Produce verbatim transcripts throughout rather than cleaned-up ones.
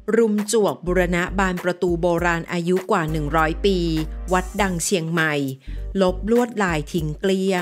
รุมจวกบูรณะบานประตูโบราณอายุกว่าหนึ่งร้อยปีวัดดังเชียงใหม่ลบลวดลายทิ้งเกลี้ยง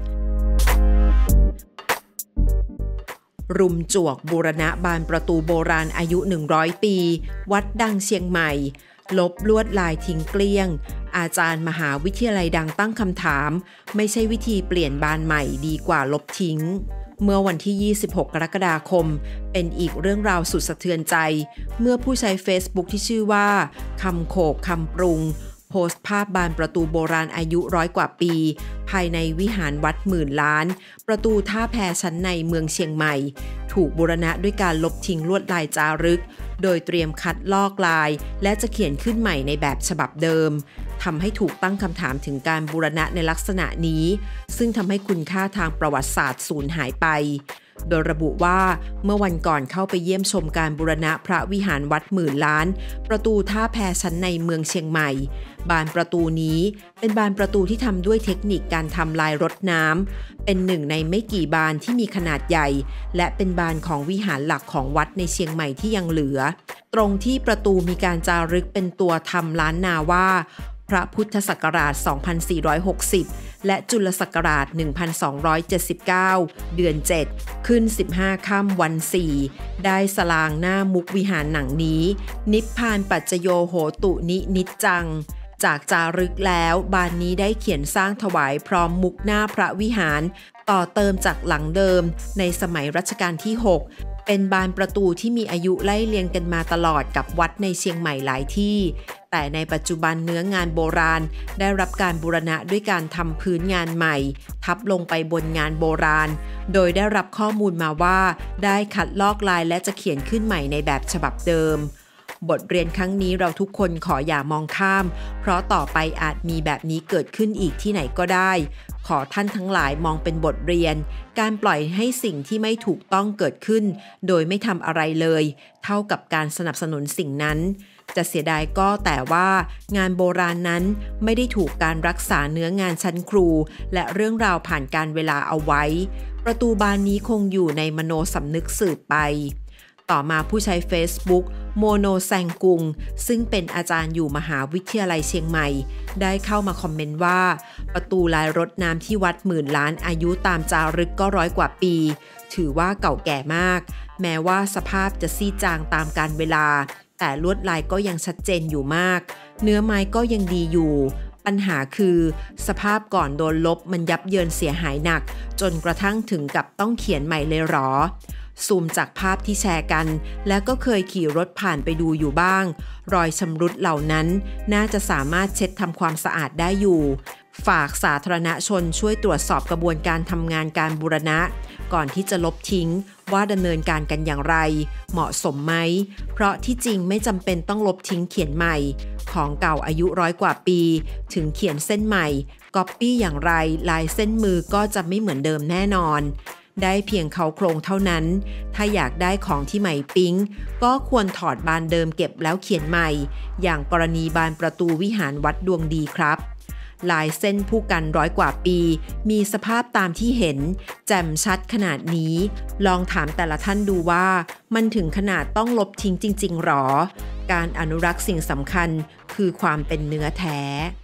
รุมจวกบูรณะบานประตูโบราณอายุหนึ่งร้อยปีวัดดังเชียงใหม่ลบลวดลายทิ้งเกลี้ยงอาจารย์มหาวิทยาลัยดังตั้งคำถามไม่ใช่วิธีเปลี่ยนบานใหม่ดีกว่าลบทิ้งเมื่อวันที่ยี่สิบหกกรกฎาคมเป็นอีกเรื่องราวสุดสะเทือนใจเมื่อผู้ใช้ Facebook ที่ชื่อว่าคำโขกคำปรุงโพสต์ภาพบานประตูโบราณอายุร้อยกว่าปีภายในวิหารวัดหมื่นล้านประตูท่าแพชั้นในเมืองเชียงใหม่ถูกบูรณะด้วยการลบทิ้งลวดลายจารึกโดยเตรียมคัดลอกลายและจะเขียนขึ้นใหม่ในแบบฉบับเดิมทำให้ถูกตั้งคำถามถึงการบูรณะในลักษณะนี้ซึ่งทำให้คุณค่าทางประวัติศาสตร์สูญหายไปโดยระบุว่าเมื่อวันก่อนเข้าไปเยี่ยมชมการบูรณะพระวิหารวัดหมื่นล้านประตูท่าแพชั้นในเมืองเชียงใหม่บานประตูนี้เป็นบานประตูที่ทำด้วยเทคนิคการทำลายรดน้ำเป็นหนึ่งในไม่กี่บานที่มีขนาดใหญ่และเป็นบานของวิหารหลักของวัดในเชียงใหม่ที่ยังเหลือตรงที่ประตูมีการจารึกเป็นตัวทำล้านนาว่าพระพุทธศักราช สองพันสี่ร้อยหกสิบ และจุลศักราช หนึ่งพันสองร้อยเจ็ดสิบเก้า เดือน เจ็ด ขึ้น สิบห้า ค่ำวัน สี่ ได้สลางหน้ามุกวิหารหนังนี้นิพพานปัจจโยโหตุนินิจจังจากจารึกแล้วบานนี้ได้เขียนสร้างถวายพร้อมมุกหน้าพระวิหารต่อเติมจากหลังเดิมในสมัยรัชกาลที่ หกเป็นบานประตูที่มีอายุไล่เลียงกันมาตลอดกับวัดในเชียงใหม่หลายที่แต่ในปัจจุบันเนื้องานโบราณได้รับการบูรณะด้วยการทำพื้นงานใหม่ทับลงไปบนงานโบราณโดยได้รับข้อมูลมาว่าได้คัดลอกลายและจะเขียนขึ้นใหม่ในแบบฉบับเดิมบทเรียนครั้งนี้เราทุกคนขออย่ามองข้ามเพราะต่อไปอาจมีแบบนี้เกิดขึ้นอีกที่ไหนก็ได้ขอท่านทั้งหลายมองเป็นบทเรียนการปล่อยให้สิ่งที่ไม่ถูกต้องเกิดขึ้นโดยไม่ทำอะไรเลยเท่ากับการสนับสนุนสิ่งนั้นจะเสียดายก็แต่ว่างานโบราณนั้นไม่ได้ถูกการรักษาเนื้องานชั้นครูและเรื่องราวผ่านการเวลาเอาไว้ประตูบานนี้คงอยู่ในมโนสำนึกสืบไปต่อมาผู้ใช้ Facebook โมโนแซงกุงซึ่งเป็นอาจารย์อยู่มหาวิทยาลัยเชียงใหม่ได้เข้ามาคอมเมนต์ว่าประตูลายรดน้ำที่วัดหมื่นล้านอายุตามจารึกก็ร้อยกว่าปีถือว่าเก่าแก่มากแม้ว่าสภาพจะซีดจางตามกาลเวลาแต่ลวดลายก็ยังชัดเจนอยู่มากเนื้อไม้ก็ยังดีอยู่ปัญหาคือสภาพก่อนโดนลบมันยับเยินเสียหายหนักจนกระทั่งถึงกับต้องเขียนใหม่เลยหรอซูมจากภาพที่แชร์กันแล้วก็เคยขี่รถผ่านไปดูอยู่บ้างรอยชำรุดเหล่านั้นน่าจะสามารถเช็ดทำความสะอาดได้อยู่ฝากสาธารณชนช่วยตรวจสอบกระบวนการทำงานการบูรณะก่อนที่จะลบทิ้งว่าดำเนินการกันอย่างไรเหมาะสมไหมเพราะที่จริงไม่จำเป็นต้องลบทิ้งเขียนใหม่ของเก่าอายุร้อยกว่าปีถึงเขียนเส้นใหม่ก๊อปปี้อย่างไรลายเส้นมือก็จะไม่เหมือนเดิมแน่นอนได้เพียงเขาโครงเท่านั้นถ้าอยากได้ของที่ใหม่ปิ๊งก็ควรถอดบานเดิมเก็บแล้วเขียนใหม่อย่างกรณีบานประตูวิหารวัดดวงดีครับลายเส้นผู้กันร้อยกว่าปีมีสภาพตามที่เห็นแจ่มชัดขนาดนี้ลองถามแต่ละท่านดูว่ามันถึงขนาดต้องลบทิ้งจริงๆหรอการอนุรักษ์สิ่งสำคัญคือความเป็นเนื้อแท้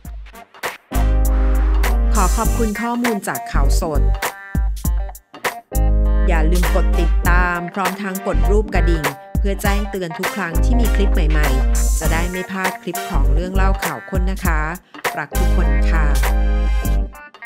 ขอขอบคุณข้อมูลจากข่าวสดอย่าลืมกดติดตามพร้อมทั้งกดรูปกระดิ่งเพื่อแจ้งเตือนทุกครั้งที่มีคลิปใหม่ๆจะได้ไม่พลาดคลิปของเรื่องเล่าข่าวค้นนะคะรักทุกคนค่ะ